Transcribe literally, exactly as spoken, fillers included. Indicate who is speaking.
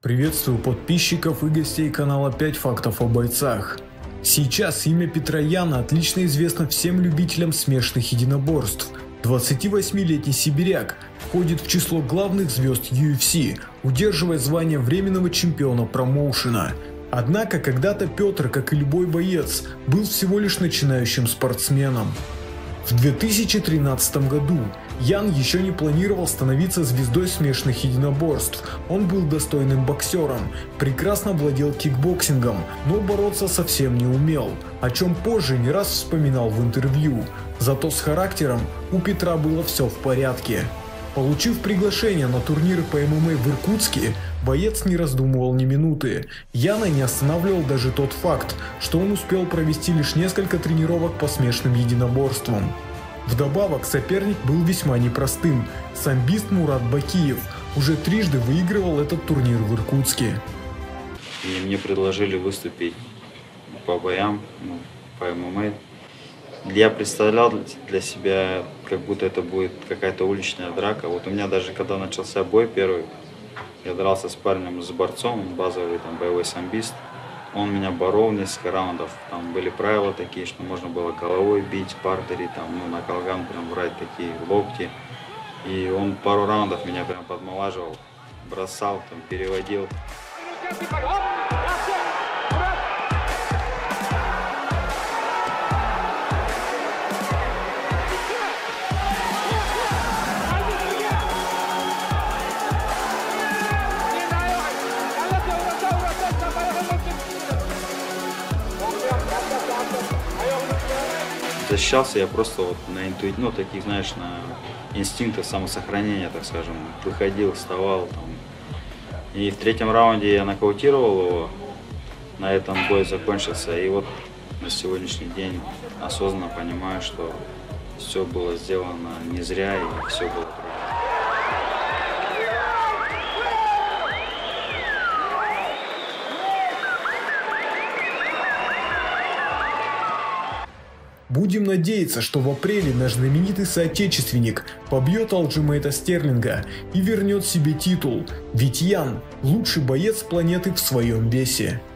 Speaker 1: Приветствую подписчиков и гостей канала пять фактов о бойцах. Сейчас имя Петра Яна отлично известно всем любителям смешанных единоборств. двадцативосьмилетний сибиряк входит в число главных звезд ю эф си, удерживая звание временного чемпиона промоушена. Однако когда-то Петр, как и любой боец, был всего лишь начинающим спортсменом. В две тысячи тринадцатом году Ян еще не планировал становиться звездой смешанных единоборств. Он был достойным боксером, прекрасно владел кикбоксингом, но бороться совсем не умел, о чем позже не раз вспоминал в интервью. Зато с характером у Петра было все в порядке. Получив приглашение на турниры по эм эм а в Иркутске, боец не раздумывал ни минуты. Яна не останавливал даже тот факт, что он успел провести лишь несколько тренировок по смешанным единоборствам. Вдобавок соперник был весьма непростым. Самбист Мурат Бакиев уже трижды выигрывал этот турнир в Иркутске.
Speaker 2: И мне предложили выступить по боям, ну, по эм эм а. Я представлял для себя, как будто это будет какая-то уличная драка. Вот у меня даже когда начался бой первый, я дрался с парнем, с борцом, он базовый там боевой самбист. Он меня борол несколько раундов, там были правила такие, что можно было головой бить, партере, там, ну, на колган прям брать такие локти. И он пару раундов меня прям подмолаживал, бросал, там, переводил. Защищался я просто вот на интуит, ну, таких, знаешь, на инстинктах самосохранения, так скажем. Выходил, вставал там. И в третьем раунде я нокаутировал его, на этом бой закончился. И вот на сегодняшний день осознанно понимаю, что все было сделано не зря и все было правильно.
Speaker 1: Будем надеяться, что в апреле наш знаменитый соотечественник побьет Алджимейта Стерлинга и вернет себе титул, ведь Ян – лучший боец планеты в своем весе.